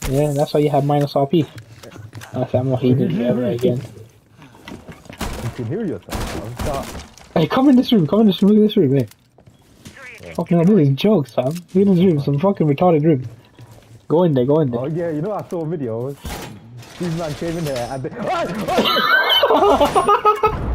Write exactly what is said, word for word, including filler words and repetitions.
Yeah, that's why you have minus R P. That's ammo heated ever again. You can hear yourself, bro. Hey, come in this room, come in this room, look at this room, hey. Yeah. Fucking hell, this is jokes, fam. Look at this room, some fucking retarded room. Go in there, go in there. Oh yeah, you know I saw a video. These man came in here and they...